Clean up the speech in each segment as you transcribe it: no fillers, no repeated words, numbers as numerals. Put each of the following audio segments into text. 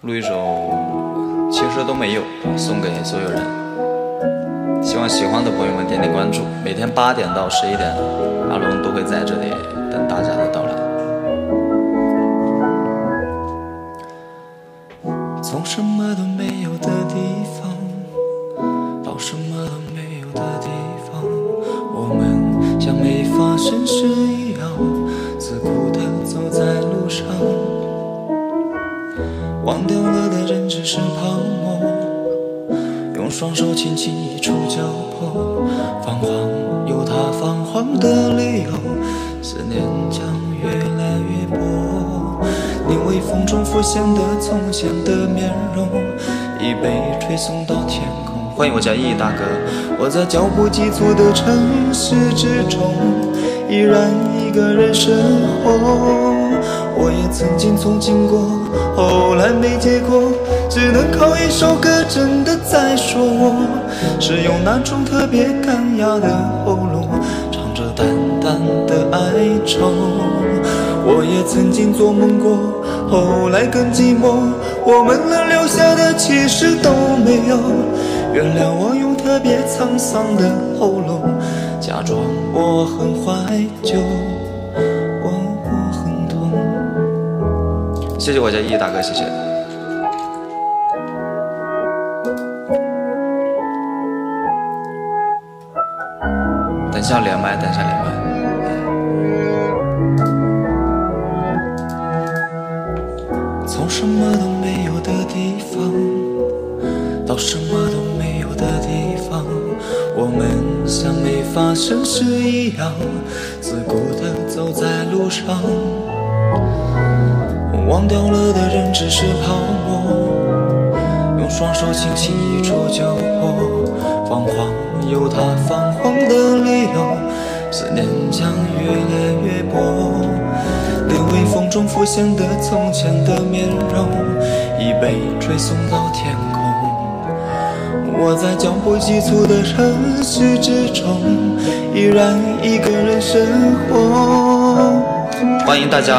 录一首其实都没有，送给所有人。希望喜欢的朋友们点点关注，每天8点到11点，阿龙都会在这里等大家的到来。 从什么都没有的地方到什么都没有的地方，我们像没发生事一样自顾地走在路上，忘掉了的人只是泡沫，用双手轻轻一触就破，泛黄有它泛黄的理由，思念将越来越薄，你微风中浮现的从前的面容，已被吹送到天空。 欢迎我家意义大哥。 我在脚步急促的城市之中，依然一个人生活。我也曾经憧憬过，后来没结果，只能靠一首歌真的在说我，是用那种特别干哑的喉咙，唱着淡淡的哀愁。我也曾经做梦过，后来更寂寞，我们能留下的其实都没有。原谅我用特别沧桑的喉咙，假装我很怀旧，我很痛。 谢谢我家意义大哥，谢谢。等下连麦，等下连麦。 从什么都没有的地方到什么都没有的地方，我们像没发生事一样自顾地走在路上，忘掉了的人只是泡沫，用双手轻轻一触就破，泛黄有它泛黄的理由，思念将越来越薄，连微风中浮现的从前的面容，已被吹送到天空。我在脚步急促的城市之中，依然一个人生活。 欢迎大家。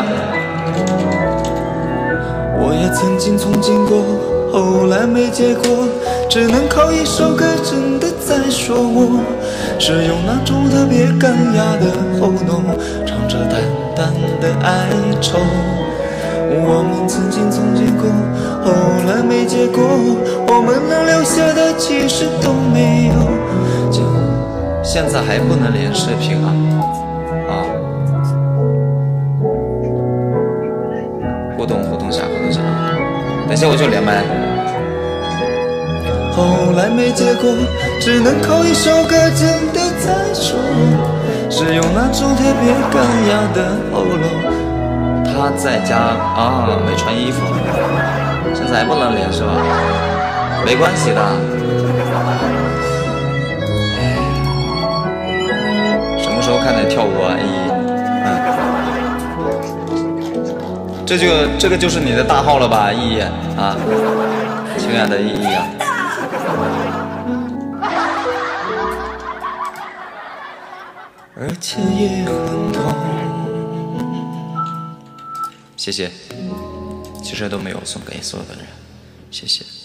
我也曾经憧憬过，后来没结果，只能靠一首歌真的在说我，是用那种特别干哑的喉咙，唱着淡淡的哀愁。我们曾经憧憬过，后来没结果，我们能留下的其实都没有。就现在还不能连视频啊！互动下，等下我就连麦。 后来没结果，只能靠一首歌真的在说，是用那种特别干哑的喉咙。 他在家啊，没穿衣服，现在还不能连是吧？没关系的。什么时候看见跳舞啊？这个就是你的大号了吧，意义啊，亲爱的意义啊。 而且也很痛。 谢谢，其实都没有送给所有的人，谢谢。